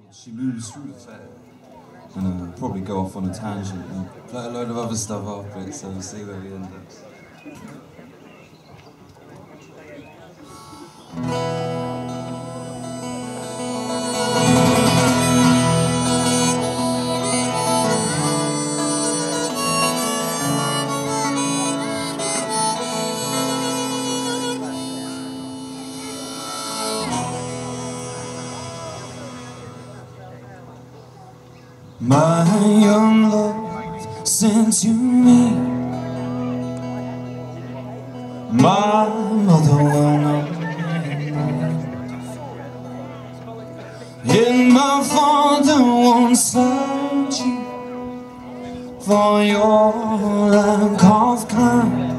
she moves through the fair. And probably go off on a tangent and play a load of other stuff after it, so we'll see where we end up. My young love sent to me, my mother will know, and my father won't slight you for your lack of kind.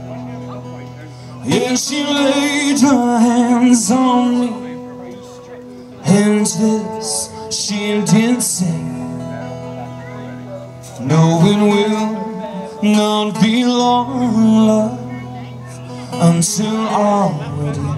And she laid her hands on me, and this she did say, no, it will not be long, love, until our wedding.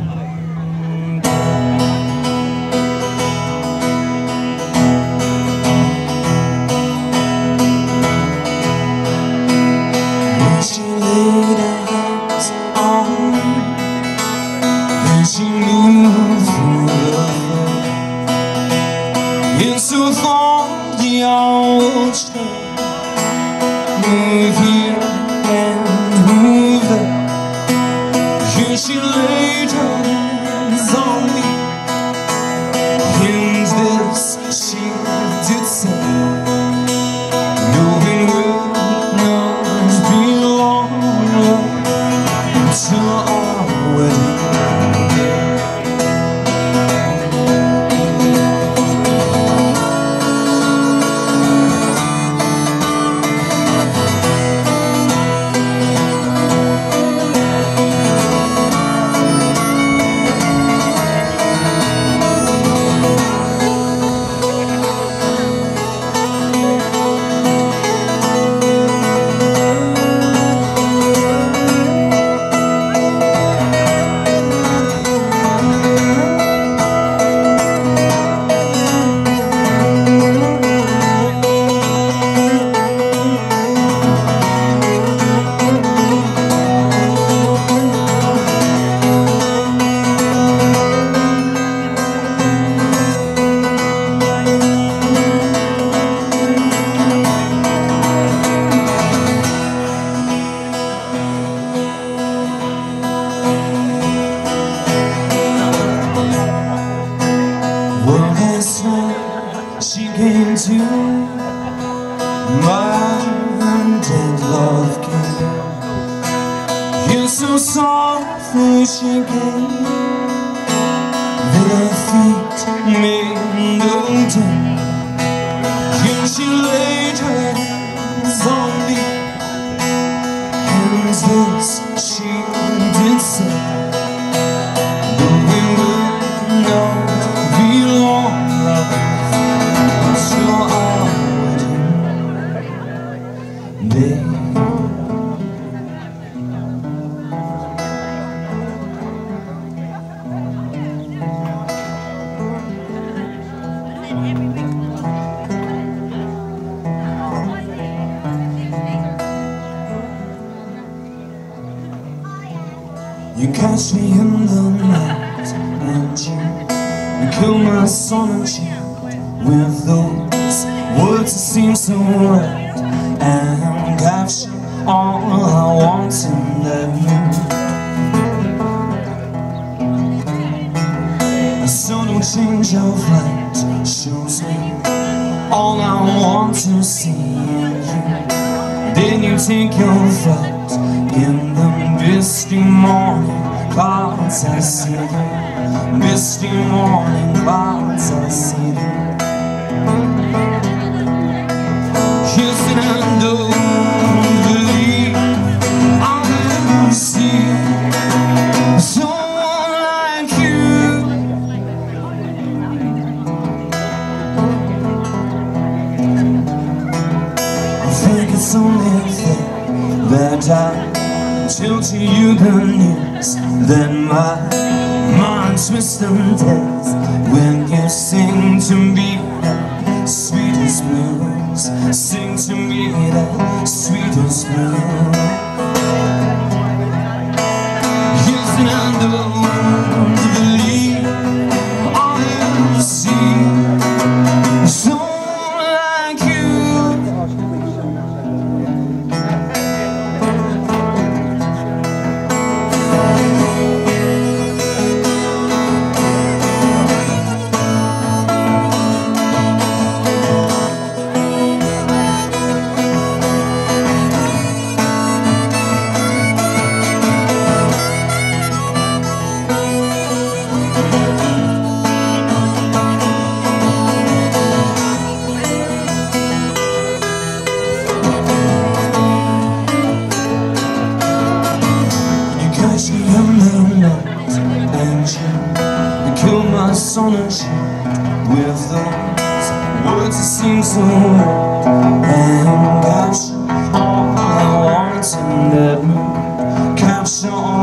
When she laid her hands on me, then she moved through the floor. And so thought the hour would stay. Move here and move there. Here she laid her hands on me, and this she did say, no, it will not be long, love, until our wedding. She came to my dead love came. You're so softly she came, their feet made no dent. Here she laid her hands on me, and this she did say, but we will not be long, love, until our wedding day. You catch me in the night, and you kill my sonnet with those words that seem so right, and capture all I want in that mood. A subtle change of light shows me all I want to see in you. Then you take your flight in the misty morning clouds. I see them, misty morning clouds. I see them. Yes, and I don't believe I'll ever see someone like you. I think it's only fair that I tell to you the news that my mind twists and turns when Can you sing to me that sweetest blues? Sing to me that sweetest blues. Yes, and I know to believe all you see. Someone like you. And kill my sonnet with those words that seem so right. And capture all I want in that mood. Capture all